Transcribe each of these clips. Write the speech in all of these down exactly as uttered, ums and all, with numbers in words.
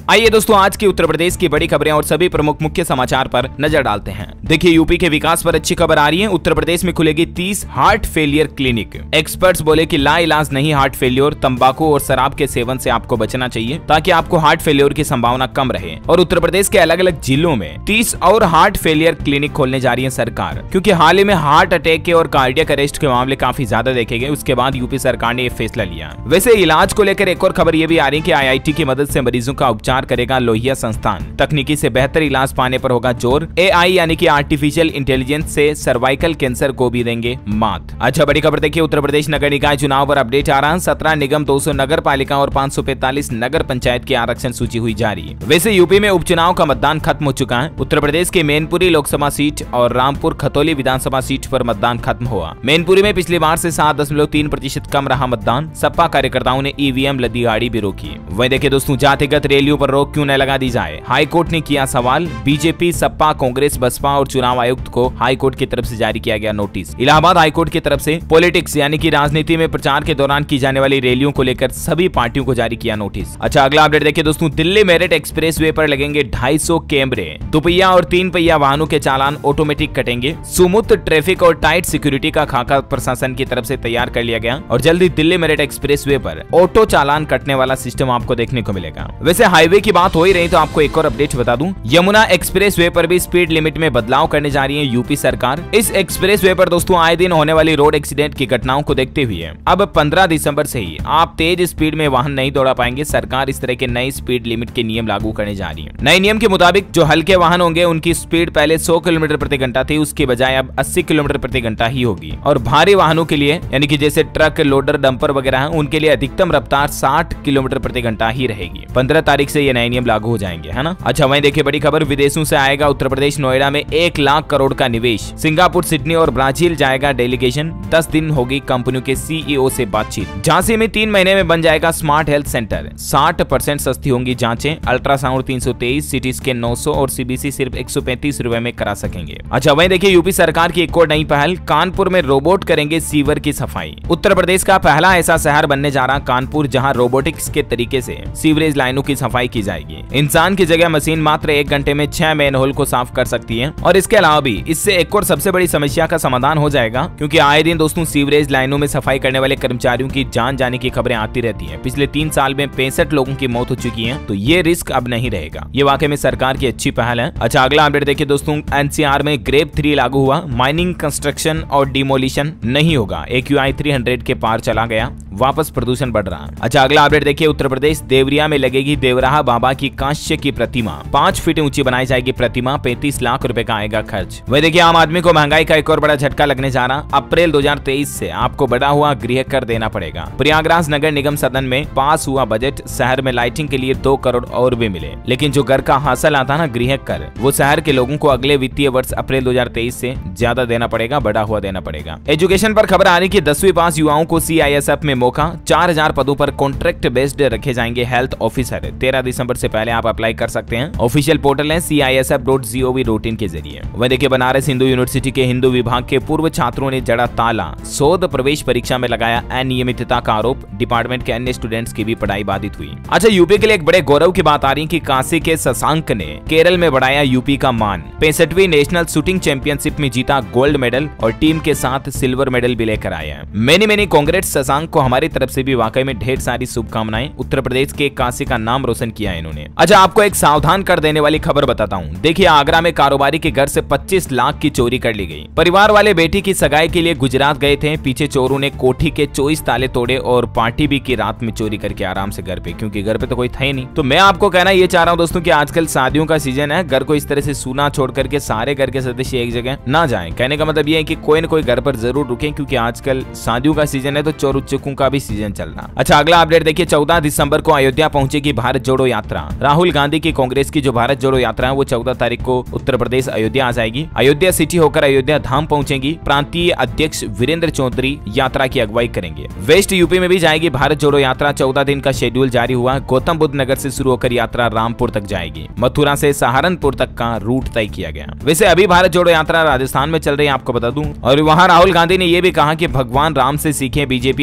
आइए दोस्तों, आज की उत्तर प्रदेश की बड़ी खबरें और सभी प्रमुख मुख्य समाचार पर नजर डालते हैं। देखिए, यूपी के विकास पर अच्छी खबर आ रही है। उत्तर प्रदेश में खुलेगी तीस हार्ट फेलियर क्लिनिक। एक्सपर्ट्स बोले कि लाइलाज नहीं हार्ट फेलियर, तंबाकू और शराब के सेवन से आपको बचना चाहिए ताकि आपको हार्ट फेलियर की संभावना कम रहे। और उत्तर प्रदेश के अलग अलग जिलों में तीस और हार्ट फेलियर क्लिनिक खोलने जा रही है सरकार, क्योंकि हाल ही में हार्ट अटैक के और कार्डियक अरेस्ट के मामले काफी ज्यादा देखे गए। उसके बाद यूपी सरकार ने यह फैसला लिया। वैसे इलाज को लेकर एक और खबर ये भी आ रही है कि आई आई टी की मदद से मरीजों का उपचार करेगा लोहिया संस्थान। तकनीकी से बेहतर इलाज पाने पर होगा जोर। ए आई यानी कि आर्टिफिशियल इंटेलिजेंस से सर्वाइकल कैंसर को भी देंगे मात। अच्छा, बड़ी खबर देखिए, उत्तर प्रदेश नगर निकाय चुनाव पर अपडेट आ रहा है। सत्रह निगम, दो सौ नगर पालिका और पाँच सौ पैंतालीस नगर पंचायत की आरक्षण सूची हुई जारी। वैसे यूपी में उपचुनाव का मतदान खत्म हो चुका है। उत्तर प्रदेश के मैनपुरी लोकसभा सीट और रामपुर खतौली विधानसभा सीट पर मतदान खत्म हुआ। मैनपुरी में पिछली बार से सात दशमलव तीन प्रतिशत कम रहा मतदान। सपा कार्यकर्ताओं ने ई वी एम लदी गाड़ी भी रोकी। वही देखिए दोस्तों, जातिगत रैलियों पर रोक क्यों न लगा दी जाए, हाई कोर्ट ने किया सवाल। बीजेपी, सपा, कांग्रेस, बसपा और चुनाव आयुक्त को हाई कोर्ट की तरफ से जारी किया गया नोटिस। इलाहाबाद हाई कोर्ट की तरफ से पॉलिटिक्स यानी कि राजनीति में प्रचार के दौरान की जाने वाली रैलियों को लेकर सभी पार्टियों को जारी किया नोटिस। अच्छा, अगला अपडेट देखिए दोस्तों, दिल्ली मेरठ एक्सप्रेस वे पर लगेंगे ढाई सौ कैमरे। दुपहिया और तीन पहिया वाहनों के चालान ऑटोमेटिक कटेंगे। सुमुत ट्रैफिक और टाइट सिक्योरिटी का खाका प्रशासन की तरफ से तैयार कर लिया गया और जल्दी दिल्ली मेरठ एक्सप्रेस वे पर ऑटो चालान कटने वाला सिस्टम आपको देखने को मिलेगा। वैसे हाईवे की बात हो ही रही तो आपको एक और अपडेट बता दूं, यमुना एक्सप्रेस वे पर भी स्पीड लिमिट में बदलाव करने जा रही है यूपी सरकार। इस एक्सप्रेस वे पर दोस्तों आए दिन होने वाली रोड एक्सीडेंट की घटनाओं को देखते हुए अब पंद्रह दिसंबर से ही आप तेज स्पीड में वाहन नहीं दौड़ा पाएंगे। सरकार इस तरह के नए स्पीड लिमिट के नियम लागू करने जा रही है। नए नियम के मुताबिक जो हल्के वाहन होंगे उनकी स्पीड पहले सौ किलोमीटर प्रति घंटा थी, उसकी बजाय अब अस्सी किलोमीटर प्रति घंटा ही होगी। और भारी वाहनों के लिए यानी कि जैसे ट्रक, लोडर, डंपर वगैरह है, उनके लिए अधिकतम रफ्तार साठ किलोमीटर प्रति घंटा ही रहेगी। पंद्रह तारीख से ये नए नियम लागू हो जाएंगे, है ना। अच्छा, वहीं देखिए बड़ी खबर, विदेशों से आएगा उत्तर प्रदेश नोएडा में एक लाख करोड़ का निवेश। सिंगापुर, सिडनी और ब्राजील जाएगा डेलीगेशन। दस दिन होगी कंपनियों के सी ई ओ से बातचीत। झांसी में तीन महीने में बन जाएगा स्मार्ट हेल्थ सेंटर। साठ परसेंट सस्ती होंगी जांचें। अल्ट्रासाउंड तीन सौ तेईस, सिटी स्कैन नौ सौ और सी बी सी सिर्फ एक सौ पैंतीस रुपए में करा सकेंगे। अच्छा, वहीं देखिए यूपी सरकार की एक और नई पहल, कानपुर में रोबोट करेंगे सीवर की सफाई। उत्तर प्रदेश का पहला ऐसा शहर बनने जा रहा कानपुर, जहां रोबोटिक्स के तरीके से सीवरेज लाइनों की सफाई की जाएगी। इंसान की जगह मशीन मात्र एक घंटे में छह मैन होल को साफ कर सकती है। और इसके अलावा भी इससे एक और सबसे बड़ी समस्या का समाधान हो जाएगा, क्योंकि आए दिन दोस्तों सीवरेज लाइनों में सफाई करने वाले कर्मचारियों की जान जाने की खबरें आती रहती हैं। पिछले तीन साल में पैंसठ लोगों की मौत हो चुकी है, तो ये रिस्क अब नहीं रहेगा। ये वाकई में सरकार की अच्छी पहल है। अच्छा, अगला अपडेट देखिए दोस्तों, एन सी आर में ग्रेड थ्री लागू हुआ। माइनिंग, कंस्ट्रक्शन और डिमोलिशन नहीं होगा। ए क्यू आई तीन सौ के पार चला गया, वापस प्रदूषण बढ़ रहा है। अच्छा, अगला अपडेट देखिए, उत्तर प्रदेश देवरिया में लगेगी देवराहा बाबा की कांस्य की प्रतिमा। पांच फीट ऊंची बनाई जाएगी प्रतिमा। पैंतीस लाख रुपए का आएगा खर्च। वही देखिए, आम आदमी को महंगाई का एक और बड़ा झटका लगने जा रहा। अप्रैल दो हजार तेईस से आपको बढ़ा हुआ गृह कर देना पड़ेगा। प्रयागराज नगर निगम सदन में पास हुआ बजट, शहर में लाइटिंग के लिए दो करोड़ और भी मिले, लेकिन जो घर का हासिल आता ना गृह कर, वो शहर के लोगों को अगले वित्तीय वर्ष अप्रैल दो हजार तेईस से ज्यादा देना पड़ेगा, बढ़ा हुआ देना पड़ेगा। एजुकेशन पर खबर आ रही कि दसवीं पास युवाओं को सी आई एस एफ में मौका। चार हजार पदों पर कॉन्ट्रैक्ट बेस्ड रखे जाएंगे हेल्थ ऑफिसर। तेरह दिसंबर से पहले आप अप्लाई कर सकते हैं। ऑफिशियल पोर्टल है C I S F dot G O V dot I N जरिए। वह देखिए, बनारस हिंदू यूनिवर्सिटी के हिंदू विभाग के पूर्व छात्रों ने जड़ा ताला। शोध प्रवेश परीक्षा में लगाया अनियमितता का आरोप। डिपार्टमेंट के अन्य स्टूडेंट्स की भी पढ़ाई बाधित हुई। अच्छा, यूपी के लिए एक बड़े गौरव की बात आ रही है कि काशी के शशांक ने केरल में बढ़ाया यूपी का मान। पैंसठवीं नेशनल शूटिंग चैंपियनशिप में जीता गोल्ड मेडल और टीम के साथ सिल्वर मेडल भी लेकर आया। मेनी मेनी कांग्रेस शशांक को हमारी तरफ से भी वाकई में ढेर सारी शुभकामनाएं। उत्तर प्रदेश के काशी का नाम रोशन किया है इन्होंने। अच्छा, आपको एक सावधान कर देने वाली खबर बताता हूँ। देखिए, आगरा में कारोबारी के घर से पच्चीस लाख की चोरी कर ली गई। परिवार वाले बेटी की सगाई के लिए गुजरात गए थे। पीछे चोरों ने कोठी के चौबीस ताले तोड़े और पार्टी भी की रात में चोरी करके आराम से घर पे, क्योंकि घर पे तो कोई था ही नहीं। तो मैं आपको कहना ये चाह रहा हूँ दोस्तों कि आजकल शादियों का सीजन है। घर को इस तरह से सूना छोड़ करके सारे घर के सदस्य एक जगह ना जाएं। कहने का मतलब ये है कि कोई न कोई घर पर जरूर रुके, क्योंकि आजकल शादियों का सीजन है तो चोर उच्चकों का भी सीजन चल रहा। अच्छा, अगला अपडेट देखिए, चौदह दिसंबर को अयोध्या पहुंचेगी भारत जोड़ो यात्रा। राहुल गांधी की कांग्रेस की जो भारत जोड़ो यात्रा है वो चौदह तारीख को उत्तर प्रदेश अयोध्या आ जाएगी। अयोध्या सिटी होकर अयोध्या धाम पहुंचेगी। प्रांतीय अध्यक्ष वीरेंद्र चौधरी यात्रा की अगुवाई करेंगे। वेस्ट यूपी में भी जाएगी भारत जोड़ो यात्रा। चौदह दिन का शेड्यूल जारी हुआ। गौतम बुद्ध नगर से शुरू होकर यात्रा रामपुर तक जाएगी। मथुरा से सहारनपुर तक का रूट तय किया गया। वैसे अभी भारत जोड़ो यात्रा राजस्थान में चल रही है, आपको बता दूं। और वहां राहुल गांधी ने यह भी कहा कि भगवान राम से सीखे BJP R S S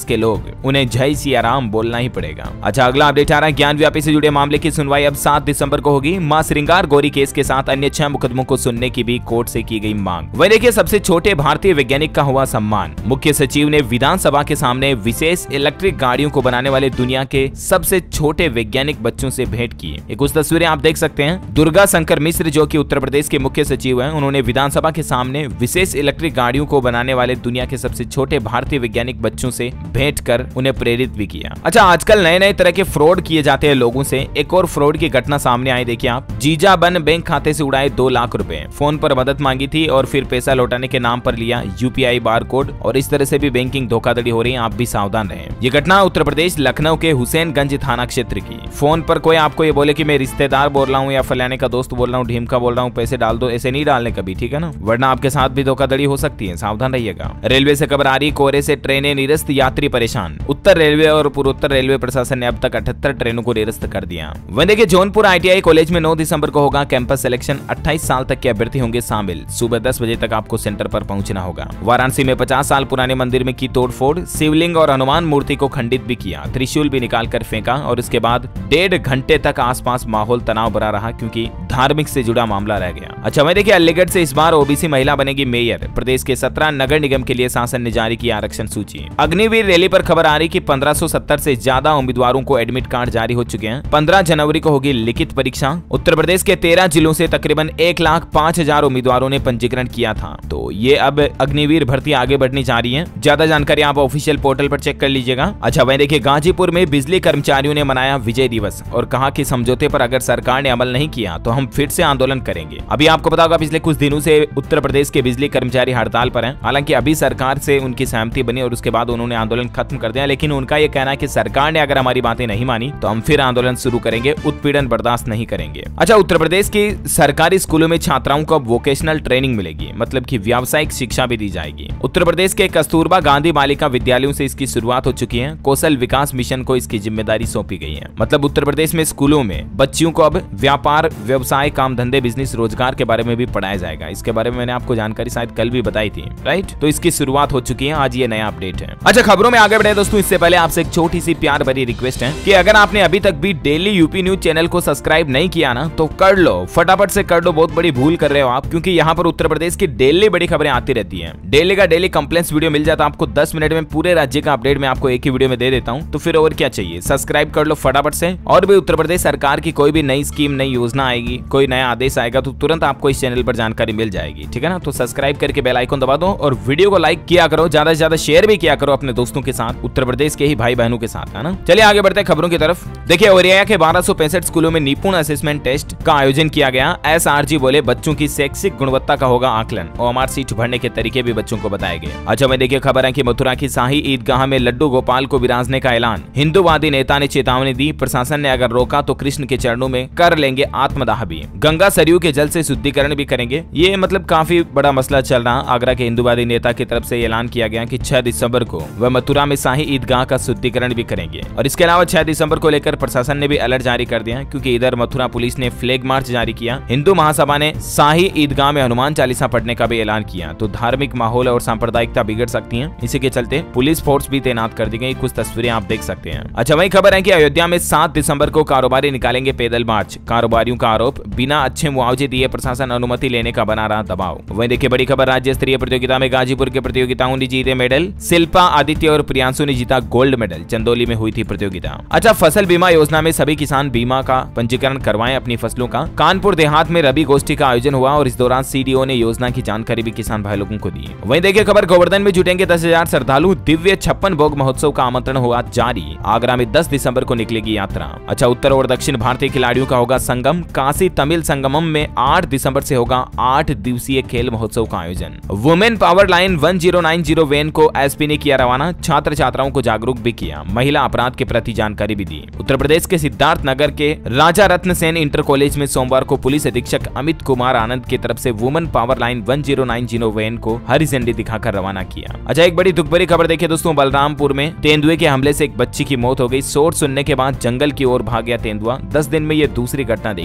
plus के लोग, उन्हें जय सिया राम बोलना ही पड़ेगा। अच्छा, अगला अपडेट आ रहा है ज्ञान व्यापी से जुड़े मामले की सुनवाई अब सात दिसंबर को होगी। मां श्रृंगार गौरी केस के साथ अन्य छह मुकदमों को सुनने की भी कोर्ट से की गई मांग। वही देखिए, सबसे छोटे भारतीय वैज्ञानिक का हुआ सम्मान। मुख्य सचिव ने विधानसभा के सामने विशेष इलेक्ट्रिक गाड़ियों को बनाने वाले दुनिया के सबसे छोटे वैज्ञानिक बच्चों से भेंट की। एक कुछ तस्वीरें आप देख सकते हैं। दुर्गा शंकर मिश्र, जो कि उत्तर प्रदेश के मुख्य सचिव हैं, उन्होंने विधानसभा के सामने विशेष इलेक्ट्रिक गाड़ियों को बनाने वाले दुनिया के सबसे छोटे भारतीय वैज्ञानिक बच्चों से भेंट कर उन्हें प्रेरित भी किया। अच्छा, आजकल नए नए तरह के फ्रॉड किए जाते हैं लोगों से। एक और फ्रॉड की घटना सामने आई, देखिए आप। जीजा बन बैंक खाते से उड़ाए दो लाख रुपए, फोन पर मदद मांगी थी और फिर पैसा लौटाने के नाम पर लिया यूपीआई बार कोड, और इस तरह से भी बैंकिंग धोखाधड़ी हो रही है। आप भी सावधान रहें। ये घटना उत्तर प्रदेश लखनऊ के हुसैनगंज थाना क्षेत्र की। फोन पर कोई आपको ये बोले कि मैं रिश्तेदार बोल रहा हूँ या फलाने का दोस्त बोल रहा हूँ, ढीम का बोल रहा हूँ, पैसे डाल दो, ऐसे नहीं डालने कभी, ठीक है ना, वरना आपके साथ भी धोखाधड़ी हो सकती है, सावधान रहिएगा। रेलवे से खबर आ रही, कोहरे से ट्रेनें निरस्त, यात्री परेशान। उत्तर रेलवे और पूर्वोत्तर रेलवे प्रशासन ने अब तक अठहत्तर ट्रेनों को निरस्त कर दिया। वहीं देखिए, जौनपुर आईटीआई कॉलेज में नौ दिसंबर को होगा कैंपस सिलेक्शन। अट्ठाईस साल तक के अभ्यर्थी होंगे शामिल। सुबह दस बजे तक आपको सेंटर पर पहुंचना होगा। वाराणसी में पचास साल पुराने मंदिर में की तोड़फोड़, शिवलिंग और हनुमान मूर्ति को खंडित भी किया, त्रिशूल भी निकाल कर फेंका, और इसके बाद डेढ़ घंटे तक आसपास माहौल तनाव भरा रहा क्योंकि धार्मिक से जुड़ा मामला रह गया। अच्छा, मैं देखिए, अलीगढ़ से इस बार ओबीसी महिला बनेगी मेयर। प्रदेश के सत्रह नगर निगम के लिए शासन ने जारी की आरक्षण सूची। अग्निवीर रैली पर खबर आ रही कि पंद्रह सौ सत्तर से ज्यादा उम्मीदवारों को एडमिट कार्ड जारी हो चुके हैं। पंद्रह जनवरी को होगी लिखित परीक्षा। उत्तर प्रदेश के तेरह जिलों से तकरीबन एक लाख पांच हजार उम्मीदवारों ने पंजीकरण किया था। तो ये अब अग्निवीर भर्ती आगे बढ़नी जा रही है। ज्यादा जानकारी आप ऑफिशियल पोर्टल पर चेक कर लीजिएगा। अच्छा, वहीं देखिए, गाजीपुर में बिजली कर्मचारियों ने मनाया विजय दिवस और कहा कि समझौते पर अगर सरकार ने अमल नहीं किया तो हम फिर से आंदोलन करेंगे। अभी आपको पता होगा, पिछले कुछ दिनों से उत्तर प्रदेश के बिजली कर्मचारी हड़ताल पर हैं। हालांकि अभी सरकार से उनकी सहमति बनी और उसके बाद उन्होंने आंदोलन खत्म कर दिया, लेकिन उनका यह कहना है कि सरकार ने अगर हमारी बातें नहीं मानी तो हम फिर आंदोलन शुरू करेंगे, उत्पीड़न बर्दाश्त नहीं करेंगे। अच्छा, उत्तर प्रदेश की सरकारी स्कूलों में छात्राओं को वोकेशनल ट्रेनिंग मिलेगी, मतलब कि व्यावसायिक शिक्षा भी दी जाएगी। उत्तर प्रदेश के कस्तूरबा गांधी बालिका विद्यालयों से इसकी शुरुआत हो चुकी है। कौशल विकास मिशन को इसकी जिम्मेदारी सौंपी गई है। मतलब उत्तर प्रदेश में स्कूलों में बच्चियों को अब व्यापार, व्यवसाय, काम धंधे, बिजनेस, रोजगार के बारे में भी पढ़ाया जाएगा। इसके बारे में मैंने आपको जानकारी शायद कल भी बताई थी, राइट? तो इसकी शुरुआत हो चुकी है, आज ये नया अपडेट है। अच्छा, खबरों में आगे बढ़े दोस्तों, इससे पहले आपसे एक छोटी सी प्यार भरी रिक्वेस्ट है कि अगर आपने अभी तक भी डेली यूपी न्यूज चैनल को सब्सक्राइब नहीं किया ना, तो कर लो, फटाफट से कर लो। बहुत बड़ी भूल कर रहे हो आप, क्योंकि यहाँ पर उत्तर प्रदेश की डेली बड़ी खबरें आती रहती है। डेली का डेली कंप्लेंट्स वीडियो मिल जाता है आपको दस मिनट में। पूरे राज्य का अपडेट मैं आपको एक ही वीडियो में दे देता हूँ, तो फिर और क्या चाहिए। सब्सक्राइब कर लो फटाफट से। और भी उत्तर प्रदेश सरकार की कोई भी नई स्कीम, नई योजना आएगी, कोई नया आदेश आएगा, तो तुरंत आपको इस चैनल पर जानकारी मिल जाएगी, ठीक है ना? तो सब्सक्राइब करके बेल आइकन दबा दो और वीडियो को लाइक किया करो, ज्यादा से ज्यादा शेयर भी किया करो अपने दोस्तों के साथ, उत्तर प्रदेश के ही भाई बहनों के साथ, है ना? चलिए आगे बढ़ते हैं खबरों की तरफ। देखिए, ओरिया के बारह सौ पैंसठ स्कूलों में निपुण असेसमेंट टेस्ट का आयोजन किया गया। एसआरजी बोले बच्चों की शैक्षिक गुणवत्ता का होगा आकलन। ओएमआर सीट भरने के तरीके भी बच्चों को बताए गए। अच्छा, मैं देखिए, खबर है कि मथुरा की शाही ईदगाह में लड्डू गोपाल को विराजने का ऐलान। हिंदूवादी नेता ने चेतावनी दी, प्रशासन ने अगर रोका तो कृष्ण के चरणों में कर लेंगे आत्मदाह भी। गंगा सरयू के जल से शुद्धिकरण भी करेंगे। ये मतलब काफी बड़ा मसला चल रहा। आगरा के हिंदूवादी नेता की तरफ से ऐलान किया गया कि छह दिसंबर को वह मथुरा में शाही ईदगाह का शुद्धिकरण भी करेंगे। और इसके अलावा छह दिसंबर को लेकर प्रशासन ने भी अलर्ट जारी कर दिया, क्योंकि इधर मथुरा पुलिस ने फ्लैग मार्च जारी किया। हिंदू महासभा ने शाही ईदगाह में हनुमान चालीसा पढ़ने का भी ऐलान किया। तो धार्मिक माहौल और सांप्रदायिकता बिगड़ सकती है, इसी के चलते पुलिस फोर्स भी तैनात कर दी गई। कुछ तस्वीरें आप देख सकते हैं। अच्छा, वही खबर है कि अयोध्या में सात दिसंबर को कारोबारी निकालेंगे पैदल मार्च। कारोबारियों का आरोप, बिना अच्छे मुआवजे दिए प्रशासन अनुमति लेने का बना रहा दबाव। वही देखिए, बड़ी खबर, राज्य स्तरीय प्रतियोगिता में गाजीपुर के प्रतियोगिताओं ने जीते मेडल। शिल्पा, आदित्य और प्रियांशु ने जीता गोल्ड मेडल। चंदौली में हुई थी प्रतियोगिता। अच्छा, फसल बीमा योजना में सभी किसान बीमा का पंजीकरण करवाएं अपनी फसलों का। कानपुर देहात में रबी गोष्ठी का आयोजन हुआ और इस दौरान सीडीओ ने योजना की जानकारी भी किसान भाई लोगों को दी। वहीं देखिए खबर, गोवर्धन में जुटेंगे दस हजार श्रद्धालु। दिव्य छप्पन भोग महोत्सव का आमंत्रण हुआ जारी। आगरा में दस दिसंबर को निकलेगी यात्रा। अच्छा, उत्तर और दक्षिण भारतीय खिलाड़ियों का होगा संगम। काशी तमिल संगमम में आठ दिसंबर से होगा आठ दिवसीय खेल महोत्सव का आयोजन। Women power line one zero nine zero van को एसपी ने किया रवाना। छात्र छात्राओं को जागरूक भी किया। महिला अपराध के प्रति जानकारी भी दी। उत्तर प्रदेश के सिद्धार्थ नगर के राजा रत्न सेन इंटर कॉलेज में सोमवार को पुलिस अधीक्षक अमित कुमार आनंद की तरफ से women power line one zero nine zero van को हरी झंडी दिखाकर रवाना किया। अच्छा, एक बड़ी दुख भरी खबर देखिए दोस्तों, बलरामपुर में तेंदुए के हमले से एक बच्ची की मौत हो गई। शोर सुनने के बाद जंगल की ओर भाग गया तेंदुआ। दस दिन में यह दूसरी घटना देखी गई।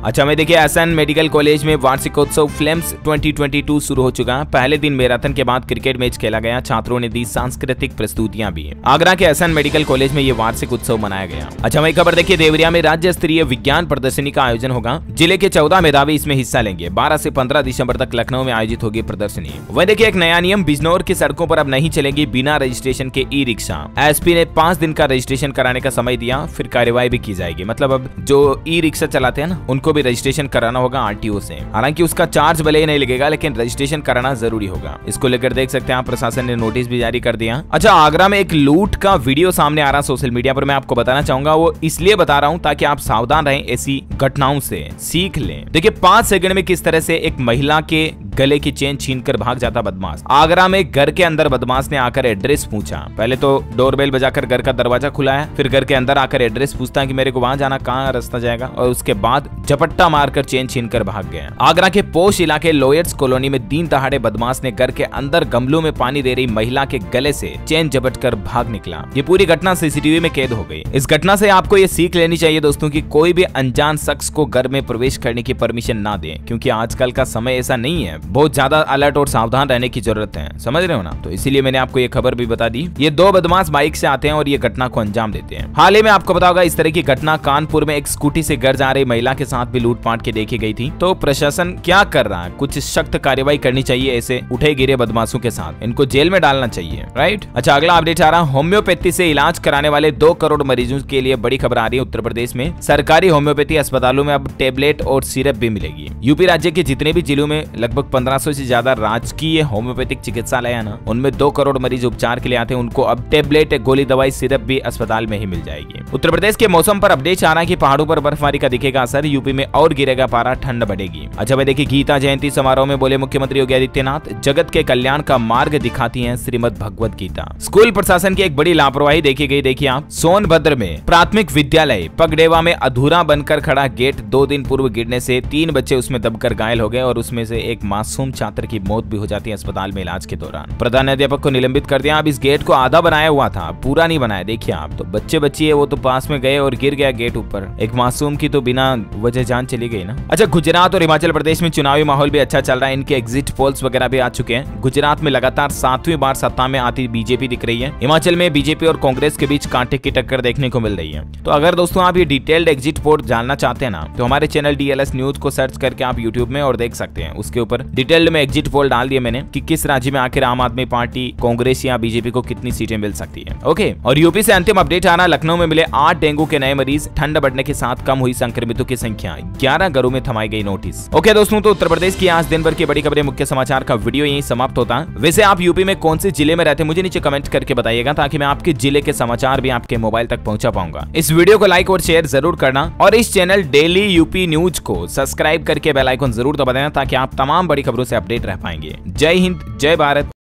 अच्छा मैं देखिए एसएन मेडिकल कॉलेज में वार्षिकोत्सव फ्लेम्स ट्वेंटी ट्वेंटी टू शुरू हो चुका है। पहले दिन मैराथन के बाद क्रिकेट मैच खेला गया, छात्रों ने दी सांस्कृतिक प्रस्तुतियां भी। आगरा के एसएन मेडिकल कॉलेज में ये वार्षिक उत्सव मनाया गया। अच्छा वही खबर देखिए देवरिया में राज्य स्तरीय विज्ञान प्रदर्शनी का आयोजन होगा। जिले के चौदह मेधावी इसमें हिस्सा लेंगे। बारह से पंद्रह दिसंबर तक लखनऊ में आयोजित होगी प्रदर्शनी। वही देखिए एक नया नियम, बिजनौर की सड़कों पर अब नहीं चलेगी बिना रजिस्ट्रेशन के ई रिक्शा। एसपी ने पांच दिन का रजिस्ट्रेशन कराने का समय दिया, फिर कार्यवाही भी की जाएगी। मतलब अब जो ई रिक्शा चलाते हैं ना उनको भी रजिस्ट्रेशन कराना होगा आरटीओ से। हालांकि उसका चार्ज भले ही नहीं लगेगा लेकिन रजिस्ट्रेशन कराना जरूरी होगा। इसको लेकर देख सकते हैं आप प्रशासन ने नोटिस भी जारी कर दिया। अच्छा आगरा में एक लूट का वीडियो सामने आ रहा सोशल मीडिया पर, मैं आपको बताना चाहूंगा। वो इसलिए बता रहा हूं ताकि आप सावधान रहें, ऐसी घटनाओं से सीख लें। देखिए पांच सेकंड में किस तरह से एक महिला के गले की चेन छीनकर भाग जाता बदमाश। आगरा में घर के अंदर बदमाश ने आकर एड्रेस पूछा। पहले तो डोरबेल बजाकर घर का दरवाजा खुलाया, फिर घर के अंदर आकर एड्रेस पूछता है कि मेरे को वहां जाना, कहाँ रास्ता जाएगा, और उसके बाद झपट्टा मारकर चेन छीनकर भाग गया। आगरा के पोश इलाके लॉयर्स कॉलोनी में दिन दहाड़े बदमाश ने घर के अंदर गमलों में पानी दे रही महिला के गले से चेन झपटकर भाग निकला। ये पूरी घटना सीसीटीवी में कैद हो गई। इस घटना से आपको ये सीख लेनी चाहिए दोस्तों कि कोई भी अनजान शख्स को घर में प्रवेश करने की परमिशन ना दें, क्योंकि आजकल का समय ऐसा नहीं है। बहुत ज्यादा अलर्ट और सावधान रहने की जरूरत है, समझ रहे हो ना। तो इसीलिए मैंने आपको ये खबर भी बता दी। ये दो बदमाश बाइक से आते हैं और ये घटना को अंजाम देते हैं। हाल ही में आपको पता होगा इस तरह की घटना कानपुर में एक स्कूटी से घर जा रही महिला के साथ भी लूटपाट के देखी गई थी। तो प्रशासन क्या कर रहा है, कुछ सख्त कार्रवाई करनी चाहिए ऐसे उठे गिरे बदमाशों के साथ, इनको जेल में डालना चाहिए, राइट। अच्छा अगला अपडेट आ रहा है, होम्योपैथी से इलाज कराने वाले दो करोड़ मरीजों के लिए बड़ी खबर आ रही है। उत्तर प्रदेश में सरकारी होम्योपैथी अस्पतालों में अब टेबलेट और सिरप भी मिलेगी। यूपी राज्य के जितने भी जिलों में लगभग पंद्रह सौ से ज्यादा राजकीय होम्योपैथिक चिकित्सालय है ना, उनमें दो करोड़ मरीज उपचार के लिए आते हैं। उनको अब टेबलेट, गोली, दवाई, सिरप भी अस्पताल में ही मिल जाएगी। उत्तर प्रदेश के मौसम पर अपडेट आ रहा है कि पहाड़ों पर बर्फबारी का दिखेगा असर, यूपी में और गिरेगा पारा, ठंड बढ़ेगी। अच्छा भाई देखिए गीता जयंती समारोह में बोले मुख्यमंत्री योगी आदित्यनाथ, जगत के कल्याण का मार्ग दिखाती है श्रीमद भगवत गीता। स्कूल प्रशासन की एक बड़ी लापरवाही देखी गई। देखिए आप सोनभद्र में प्राथमिक विद्यालय पगडेवा में अधूरा बनकर खड़ा गेट दो दिन पूर्व गिरने से तीन बच्चे उसमें दबकर घायल हो गए और उसमें से एक मासूम छात्र की मौत भी हो जाती है अस्पताल में इलाज के दौरान। प्रधानाध्यापक को निलंबित कर दिया। अब इस गेट को आधा बनाया हुआ था, पूरा नहीं बनाया। देखिए आप तो बच्चे बच्ची है वो तो पास में गए और गिर गया गेट ऊपर। एक मासूम की तो बिना वजह जान चली गई ना। अच्छा गुजरात और हिमाचल प्रदेश में चुनावी माहौल भी अच्छा चल रहा है। इनके एग्जिट पोल्स वगैरह भी आ चुके हैं। गुजरात में लगातार सातवीं बार सत्ता में आती बीजेपी दिख रही है। हिमाचल में बीजेपी और कांग्रेस के बीच कांटे की टक्कर देखने को मिल रही है। तो अगर दोस्तों आप ये डिटेल्ड एग्जिट पोल जानना चाहते हैं ना, तो हमारे चैनल डीएलएस न्यूज को सर्च करके आप यूट्यूब में और देख सकते हैं। उसके ऊपर डिटेल्ड में एग्जिट पोल डाल दिए मैंने कि किस राज्य में आखिर आम आदमी पार्टी, कांग्रेस या बीजेपी को कितनी सीटें मिल सकती है। ओके और यूपी से अंतिम अपडेट आ रहा, लखनऊ में मिले आठ डेंगू के नए मरीज, ठंड बढ़ने के साथ कम हुई संक्रमितों की संख्या, ग्यारह घरों में थमाई गई नोटिस। ओके दोस्तों तो उत्तर प्रदेश की आज दिन भर की बड़ी खबरें, मुख्य समाचार का वीडियो यहीं समाप्त होता है। वैसे आप यूपी में कौन से जिले में रहते हैं मुझे नीचे कमेंट करके बताइएगा, ताकि मैं आपके जिले के समाचार भी आपके मोबाइल तक पहुंचा पाऊंगा। इस वीडियो को लाइक और शेयर जरूर करना और इस चैनल डेली यूपी न्यूज को सब्सक्राइब करके बेल आइकन जरूर दबा देना, ताकि आप तमाम बड़ी खबरों से अपडेट रह पाएंगे। जय हिंद, जय भारत।